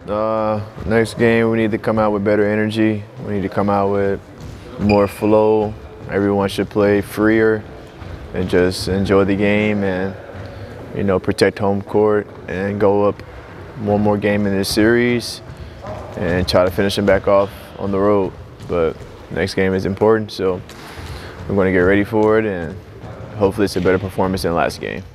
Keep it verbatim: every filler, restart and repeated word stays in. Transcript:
Uh, next game, we need to come out with better energy. We need to come out with more flow. Everyone should play freer and just enjoy the game and, you know, protect home court and go up one more game in this series and try to finish them back off on the road. But next game is important, so we're going to get ready for it, and hopefully it's a better performance than last game.